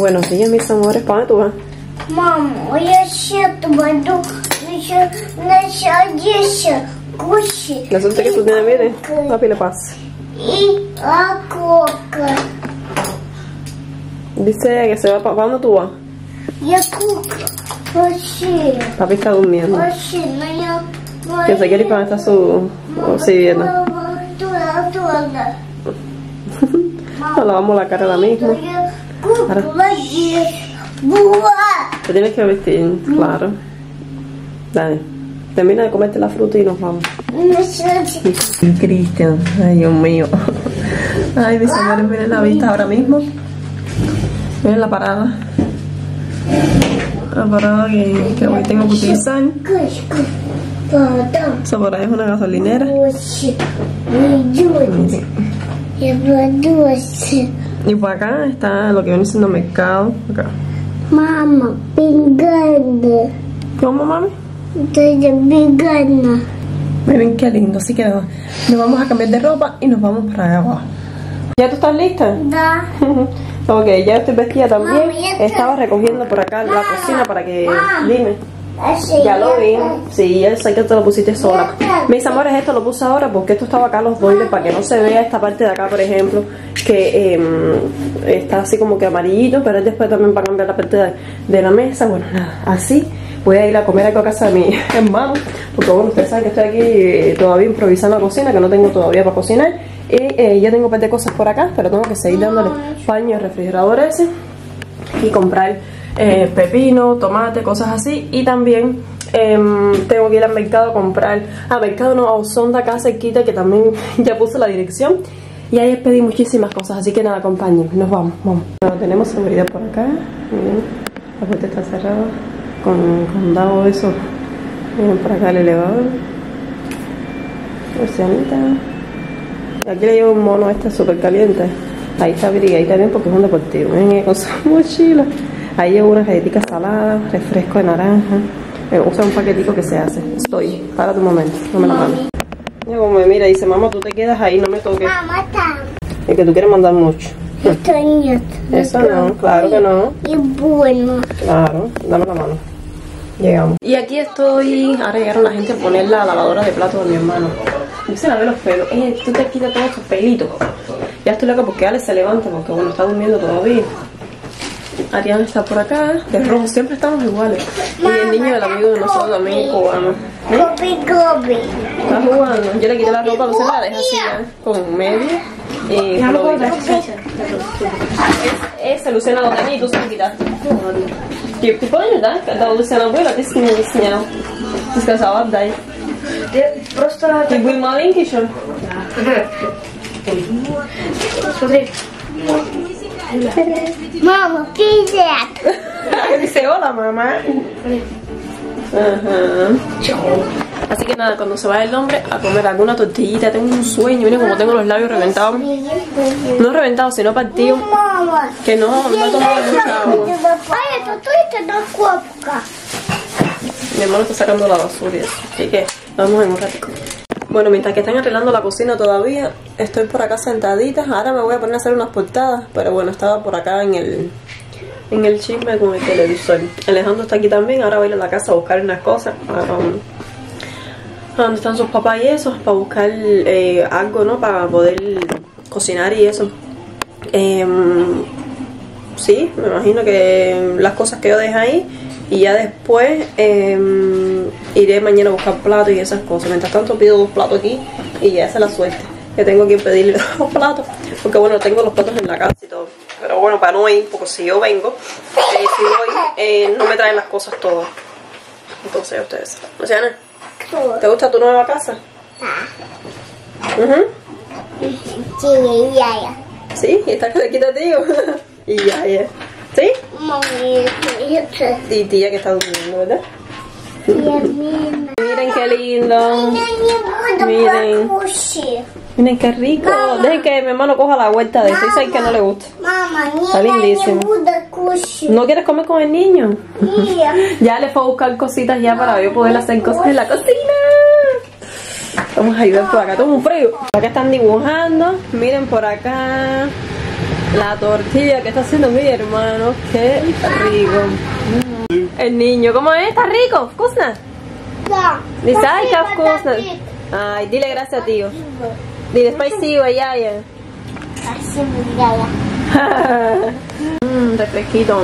Buenos días, mis amores. ¿Para dónde tú vas? Мама, я siento cuando начался кушать. La suerte que tú tienes, mire, papi le pasa. Y la coca. Dice que se va. ¿Para dónde tú vas? Я coca. Вообще. Papi está durmiendo. Вообще, но я... Que se quiere ir para donde está su sirviendo. Туда. Nos lavamos la cara ahora mismo. Ahora. Буа. Te tienes que vestir, claro. Dale. Termina de comerte la fruta y nos vamos. Y Cristian, ay Dios mío. Ay, mis amores, miren la vista ahora mismo. Miren la parada. La parada que hoy tengo que utilizar. Eso por ahí es una gasolinera. Y por acá está lo que viene siendo mercado. Acá. Mama, vegana. ¿Cómo, mami? Estoy vegana. Miren qué lindo. Así que nos vamos a cambiar de ropa y nos vamos para allá abajo. ¿Ya tú estás lista? Da. Ok, ya estoy vestida también. Mami, ya está. Estaba recogiendo por acá la cocina para que... Mami. Dime. Ya lo vi. Sí, ya sé que te lo pusiste sola. Mis amores, esto lo puse ahora porque esto estaba acá los bordes para que no se vea esta parte de acá, por ejemplo, que está así como que amarillito, pero después también para cambiar la parte de la mesa. Bueno, nada, así voy a ir a comer algo a casa de mi hermano, porque bueno, ustedes saben que estoy aquí todavía improvisando la cocina, que no tengo todavía para cocinar. Y ya tengo un par de cosas por acá, pero tengo que seguir dándole paño al refrigerador ese y comprar pepino, tomate, cosas así. Y también tengo que ir al mercado a comprar, mercado no, a Osonda acá cerquita, que también ya puse la dirección. Y ahí pedí muchísimas cosas, así que nada, acompáñenme, nos vamos. Bueno, tenemos seguridad por acá. Miren, la puerta está cerrada con dado eso. Miren por acá el elevador. Persianita. Aquí le llevo un mono súper caliente. Ahí está Viri, ahí también porque es un deportivo. Miren con su mochila. Ahí llevo unas galletitas saladas, refresco de naranja. Usa un paquetico que se hace. Estoy, para tu momento, no me la mando. Mira como me mira y dice, mamá, tú te quedas ahí, no me toques. Mamá, está. Es que tú quieres mandar mucho. Eso no, claro que no. Y bueno. Claro, dame la mano. Llegamos. Y aquí estoy, ahora llegaron la gente a poner la lavadora de platos de mi hermano. Yo se lavé los pelos. Tú te quitas todos estos pelitos. Ya estoy loca porque Ale se levanta, porque bueno, está durmiendo todavía. Ariana está por acá, de rojo, siempre estamos iguales. Y el niño del amigo de nosotros también, cubano. Gobi. Está jugando. Yo le quité la ropa, no se la deja así ya, con medio. Y ese Luciana lo tenía y tú se lo quitaste. Ти понял, да? Когда у Лусяна было, ты с ним снял. Ты сказал, отдай. Ты был маленький еще? Смотри. Мама, привет. Dice, hola, mamá. Ajá. Así que nada, cuando se vaya el hombre a comer alguna tortillita, tengo un sueño, miren como tengo los labios reventados. No reventados, sino partidos. Que no he tomado mucha agua. Это на копка. Mi hermano está sacando la basura, así que nos vemos en un ratito. Bueno, mientras que están arreglando la cocina todavía, estoy por acá sentadita. Ahora me voy a poner a hacer unas portadas, pero bueno, estaba por acá en el chisme con el televisor. Alejandro está aquí también, ahora voy a ir a la casa a buscar unas cosas. ¿Dónde están sus papás y eso? Para buscar algo, ¿no? Para poder cocinar y eso. Sí, me imagino que las cosas que yo dejé ahí. Y ya después iré mañana a buscar platos y esas cosas. Mientras tanto pido 2 platos aquí y ya esa es la suerte. Que tengo que pedirle 2 platos. Porque bueno, tengo los platos en la casa y todo. Pero bueno, para no ir, porque si yo vengo, si voy, no me traen las cosas todas. Entonces ustedes saben. Luciana, ¿te gusta tu nueva casa? Sí, y está cerquita de tío. Y ya. ¿Sí? Y tía que está durmiendo, ¿verdad? Miren qué lindo. Miren qué rico. Dejen que mi hermano coja la vuelta de eso. Dice que no le gusta. Está lindísimo. ¿No quieres comer con el niño? Ya le fue a buscar cositas ya para yo poder hacer cosas en la cocina. Vamos a ayudar por acá. Todo un frío. Acá están dibujando. Miren por acá. La tortilla que está haciendo mi hermano, qué rico. El niño, ¿cómo es? ¿Está rico? ¿Vkusna? Ay, dile gracias a tío. Dile спасибо, Yaya. Refresquito.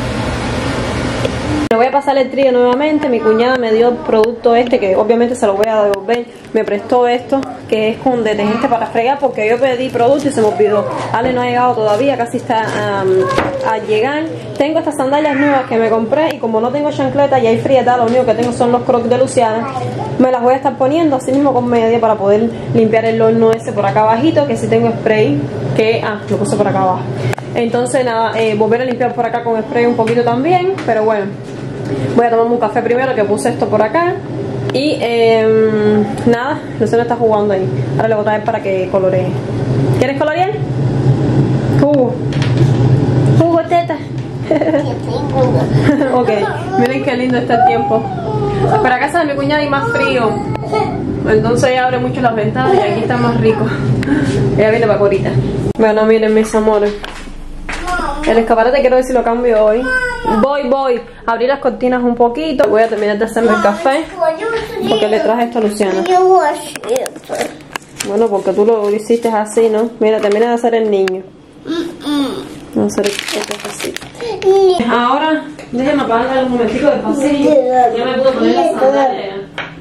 Le voy a pasar el trío nuevamente. Mi cuñada me dio el producto este, que obviamente se lo voy a devolver. Me prestó esto, que es con detergente para fregar, porque yo pedí producto y se me olvidó. Ale no ha llegado todavía, casi está a llegar. Tengo estas sandalias nuevas que me compré, y como no tengo chancleta y hay frieta, lo único que tengo son los crocs de Luciana. Me las voy a estar poniendo así mismo con media para poder limpiar el horno ese por acá abajito, que sí tengo spray, que lo puse por acá abajo. Entonces nada, volver a limpiar por acá con spray un poquito también, pero bueno. Voy a tomarme un café primero, que puse esto por acá. Y nada, Luciana está jugando ahí. Ahora le voy a traer para que coloree. ¿Quieres colorear? Jugo teta. Ok, miren qué lindo está el tiempo. Para casa de mi cuñada hay más frío, entonces ella abre mucho las ventanas y aquí está más rico. Ella viene para ahorita. Bueno, miren mis amores, el escaparate quiero ver si lo cambio hoy. Voy a abrir las cortinas un poquito. Voy a terminar de hacerme el café, porque le traje esto a Luciana. Bueno, porque tú lo hiciste así, ¿no? Mira, termina de hacer el niño. Vamos a hacer esto así. Ahora, déjenme apagar un momentico del pasillo. Ya me puedo poner la sandalia.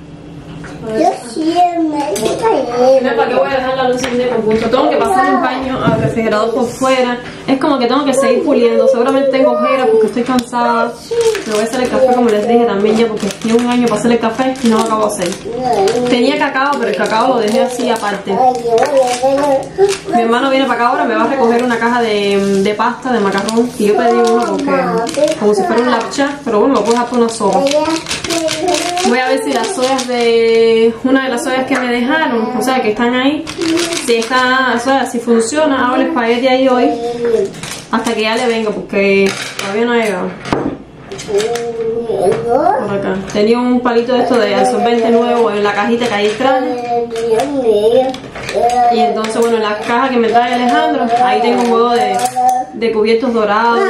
¿Para qué voy a dejar la luz encendida con gusto? Tengo que pasar un paño al refrigerador por fuera. Es como que tengo que seguir puliendo. Seguramente tengo ojeras porque estoy cansada. Me voy a hacer el café, como les dije también, ya porque llevo un año para hacer el café y no lo acabo de hacer. Tenía cacao, pero el cacao lo dejé así aparte. Mi hermano viene para acá ahora, me va a recoger una caja de pasta, de macarrón. Y yo pedí uno porque como si fuera un lapcha, pero bueno, lo puedo dejar por una sopa. Voy a ver si las soyas una de las soyas que me dejaron, o sea, que están ahí, si esta soya, si funciona, hago el espagueti ahí hoy, hasta que ya le venga, porque todavía no ha llegado. Por acá. Tenía un palito de esto de absorbente nuevo en la cajita que ahí trae. Y entonces, bueno, en la caja que me trae Alejandro, ahí tengo un juego de cubiertos dorados.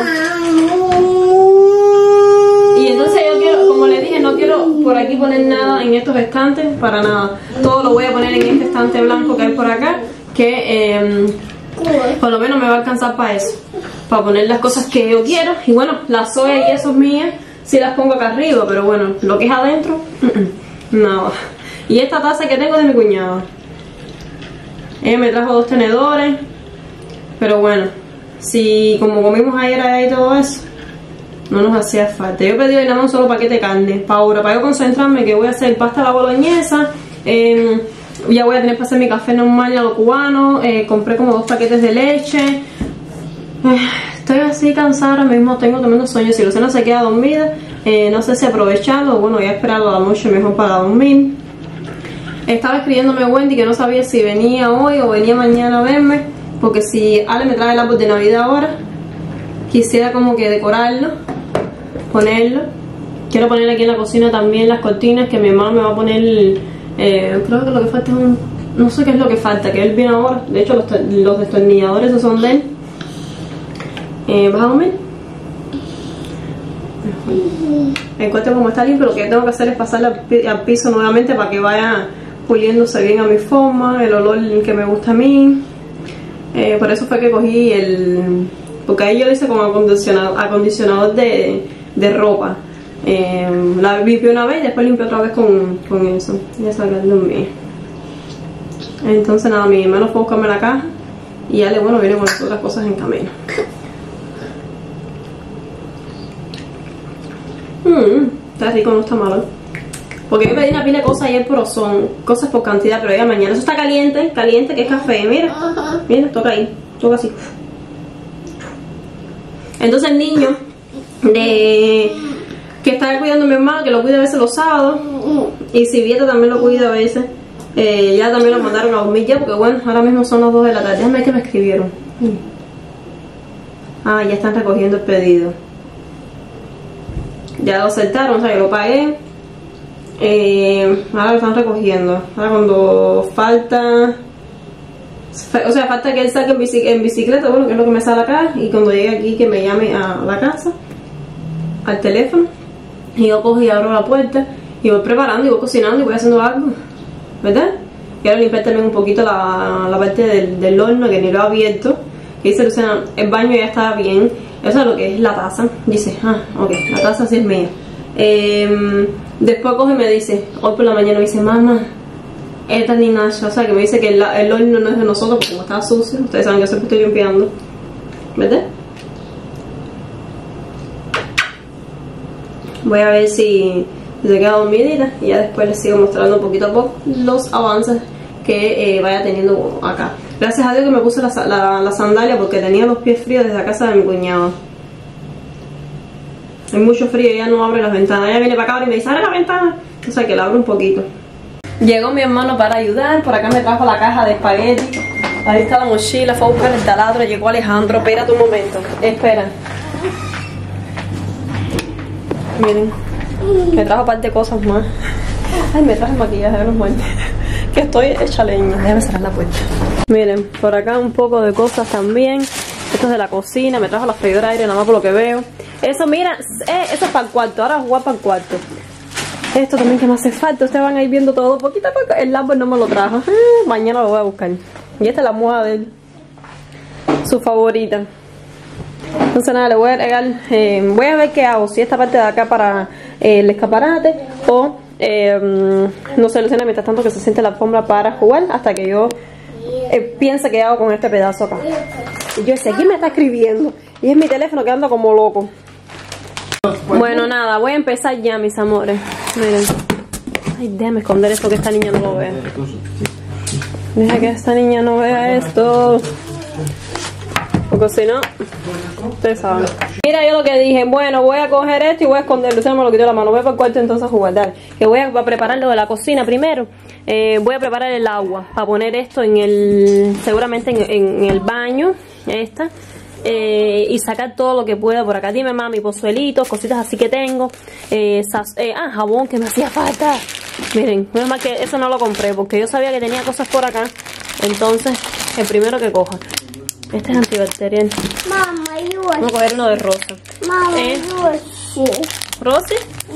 Y entonces yo quiero, como les dije, no quiero por aquí poner nada en estos estantes, para nada. Todo lo voy a poner en este estante blanco que hay por acá, que por lo menos me va a alcanzar para eso, para poner las cosas que yo quiero. Y bueno, las soya y esos mías sí las pongo acá arriba, pero bueno, lo que es adentro, nada. Y esta taza que tengo es de mi cuñada. Ella me trajo 2 tenedores, pero bueno, si como comimos ayer allá y todo eso, no nos hacía falta. Yo pedí hoy nada más un solo paquete de carne para ahora, para yo concentrarme, que voy a hacer pasta a la boloñesa. Ya voy a tener para hacer mi café normal a lo cubano. Compré como 2 paquetes de leche. Estoy así cansada ahora mismo, tengo tremendo sueño. Si Luciana se queda dormida, no sé si aprovecharlo o bueno, voy a esperar a la noche mejor para dormir. Estaba escribiéndome Wendy que no sabía si venía hoy o venía mañana a verme, porque si Ale me trae el árbol de Navidad ahora, quisiera como que decorarlo, ponerlo. Quiero poner aquí en la cocina también las cortinas que mi hermano me va a poner. Creo que lo que falta es no sé qué es lo que falta, que él viene ahora. De hecho los destornilladores esos son de él. ¿Vas a comer? Encuentro como está limpio. Lo que tengo que hacer es pasarle al piso nuevamente para que vaya puliéndose bien a mi forma, el olor que me gusta a mí. Por eso fue que cogí porque ahí yo lo hice como acondicionador de ropa. La limpié una vez y después limpié otra vez con eso. Ya sacando bien. Entonces nada, mi hermano fue a buscarme la caja y ya bueno, viene con las otras cosas en camino. Está rico, no está malo. Porque yo pedí una pila de cosas ayer, pero son cosas por cantidad, pero ya mañana. Eso está caliente, que es café, mira. Mira, toca ahí, toca así. Entonces el niño que está cuidando a mi hermano, que lo cuida a veces los sábados, y si Vieta también lo cuida a veces, ya también lo mandaron a dormir ya, porque bueno, ahora mismo son las 2 de la tarde. Déjame ver que me escribieron. Ya están recogiendo el pedido. Ya lo aceptaron, o sea, yo lo pagué. Ahora lo están recogiendo. Ahora cuando falta O sea, falta que él salga en bicicleta, bueno, que es lo que me sale acá. Y cuando llegue aquí que me llame a la casa, al teléfono. Y yo cojo y abro la puerta y voy preparando y voy cocinando y voy haciendo algo, ¿verdad? Quiero limpiar también un poquito la parte del horno que ni lo he abierto. Y dice Luciana, el baño ya está bien. Eso es lo que es la taza. Dice, ok, la taza sí es mía. Después coge y me dice, hoy por la mañana me dice, mamá, esta ni Nasha, o sea que me dice que el horno no es de nosotros porque como estaba sucio. Ustedes saben que yo siempre estoy limpiando, ¿verdad? Voy a ver si se queda dormidita y ya después les sigo mostrando poquito a poco los avances que vaya teniendo acá. Gracias a Dios que me puse la sandalia porque tenía los pies fríos desde la casa de mi cuñado. Hay mucho frío y ella no abre las ventanas. Ella viene para acá y me dice, abre la ventana. O sea que la abro un poquito. Llegó mi hermano para ayudar. Por acá me trajo la caja de espagueti. Ahí está la mochila. Fue a buscar el taladro. Llegó Alejandro. Espérate un momento. Espera. Miren. Me trajo un par de cosas más. Ay, me trajo el maquillaje de los muertos. Que estoy hecha leña. Déjame cerrar la puerta. Miren, por acá un poco de cosas también. Esto es de la cocina. Me trajo la freidora de aire nada más por lo que veo. Eso, mira, eso es para el cuarto. Ahora jugar para el cuarto. Esto también que me hace falta. Ustedes van a ir viendo todo poquito a poco. El lápiz no me lo trajo. Mañana lo voy a buscar. Y esta es la almohada de él. Su favorita. Entonces nada, le voy a agregar. Voy a ver qué hago. Si esta parte de acá para el escaparate. O no sé, Luciana, mientras tanto que se siente la alfombra para jugar. Hasta que yo piense qué hago con este pedazo acá. Y yo sé, ¿quién me está escribiendo? Y es mi teléfono que anda como loco. Bueno, nada, voy a empezar ya, mis amores. Miren. Ay, déjame esconder esto que esta niña no lo vea. Deja que esta niña no vea esto. Porque si no, ustedes saben. Mira, yo lo que dije, bueno, voy a coger esto y voy a esconderlo. Luciana me lo quitó la mano. Voy para el cuarto entonces a jugar. Dale. Que voy a preparar lo de la cocina primero. Voy a preparar el agua para poner esto en el, seguramente en el baño. Y sacar todo lo que pueda por acá. Dime, mami, pozuelitos, cositas así que tengo. Jabón que me hacía falta. Miren, menos mal que eso no lo compré porque yo sabía que tenía cosas por acá. Entonces, el primero que coja. Este es antibacterial. Mamá, vamos a coger uno de rosa. Mamá, ¿Rosy?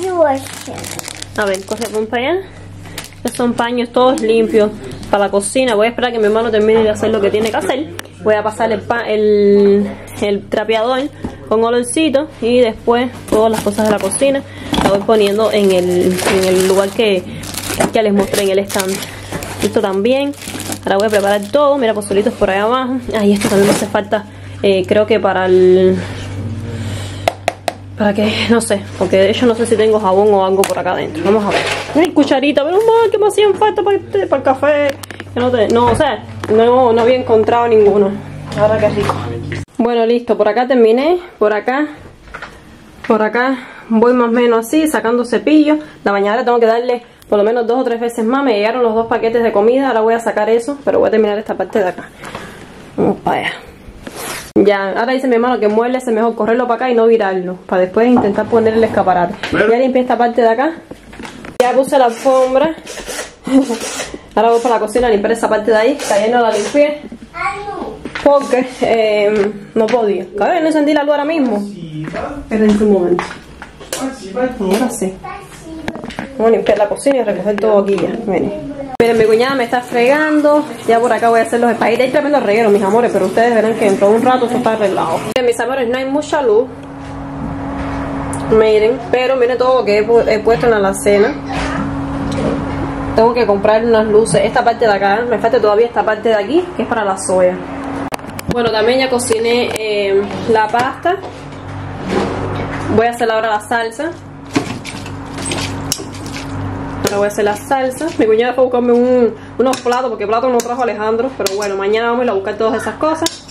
A ver, coge pon para allá. Estos son paños todos limpios para la cocina. Voy a esperar a que mi hermano termine de hacer lo que tiene que hacer. Voy a pasar el trapeador con olorcito y después todas las cosas de la cocina las voy poniendo en el lugar que les mostré en el stand. Esto también. Ahora voy a preparar todo. Mira, pozuelitos por ahí abajo. Ay, esto también me hace falta. Creo que para que, no sé, porque de hecho no sé si tengo jabón o algo por acá adentro. Vamos a ver. Ay, cucharita, pero mal que me hacían falta para el café. No había encontrado ninguno. Ahora que rico. Bueno, listo, por acá terminé. Por acá voy más o menos así, sacando cepillo. La bañadera tengo que darle por lo menos 2 o 3 veces más. Me llegaron los 2 paquetes de comida. Ahora voy a sacar eso, pero voy a terminar esta parte de acá. Vamos para allá. Ya, ahora dice mi hermano que mueble es mejor correrlo para acá y no virarlo, para después intentar poner el escaparate. Ya limpié esta parte de acá. Ya puse la alfombra. Ahora voy para la cocina a limpiar esa parte de ahí, que ayer no la limpié porque no podía. Cabrón, no encendí la luz ahora mismo. Espérense un momento. Ahora sí. Vamos a limpiar la cocina y recoger todo aquí ya. Miren, mi cuñada me está fregando. Ya por acá voy a hacer los espaguetis. Hay tremendo reguero, mis amores, pero ustedes verán que dentro de un rato eso está arreglado. Miren, mis amores, no hay mucha luz. Miren, pero miren todo lo que he puesto en la alacena. Tengo que comprar unas luces. Esta parte de acá, me falta todavía esta parte de aquí, que es para la soya. Bueno, también ya cociné la pasta. Voy a hacer ahora la salsa. Ahora voy a hacer la salsa. Mi cuñada fue a buscarme unos platos, porque platos no trajo Alejandro. Pero bueno, mañana vamos a ir a buscar todas esas cosas.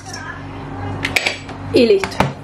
Y listo.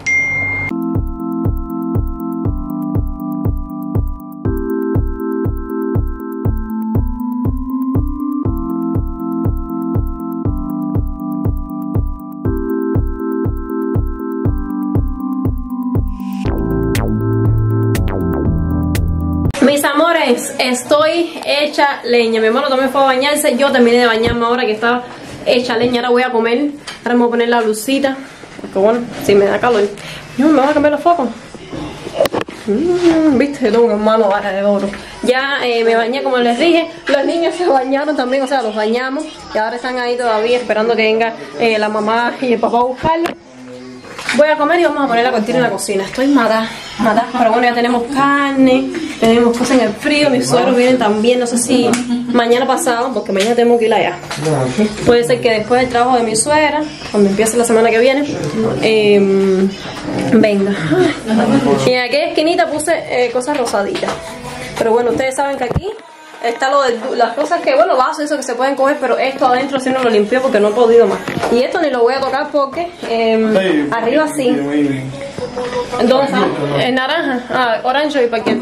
Mis amores, estoy hecha leña. Mi hermano también fue a bañarse. Yo terminé de bañarme ahora que estaba hecha leña. Ahora voy a comer. Ahora me voy a poner la blusita. Porque bueno, si me da calor. No, me voy a cambiar los focos. Viste, yo tengo una mano vara de oro. Ya me bañé como les dije. Los niños se bañaron también, o sea, los bañamos. Y ahora están ahí todavía esperando que venga la mamá y el papá a buscarlos. Voy a comer y vamos a poner la cortina en la cocina. Estoy matada, pero bueno, ya tenemos carne, tenemos cosas en el frío. Mis suegros vienen también, no sé si mañana pasado, porque mañana tenemos que ir allá. Puede ser que después del trabajo de mi suegra, cuando empiece la semana que viene, venga. Y en aquella esquinita puse cosas rosaditas. Pero bueno, ustedes saben que aquí está lo de las cosas que, bueno, vasos, eso que se pueden coger, pero esto adentro sí no lo limpié porque no he podido más. Y esto ni lo voy a tocar porque arriba sí. ¿Dónde está? ¿Es naranja? Ah, orange y paquete.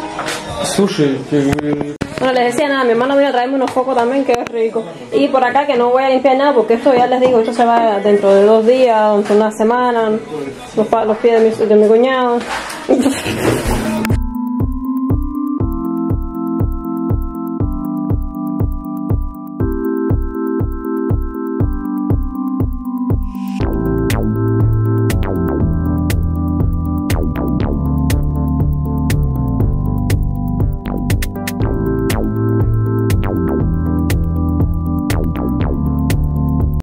Bueno, les decía nada, mi hermano vino a traerme unos focos también, que es rico. Y por acá que no voy a limpiar nada porque esto ya les digo, esto se va dentro de 2 días, una semana, los pies de mi cuñado.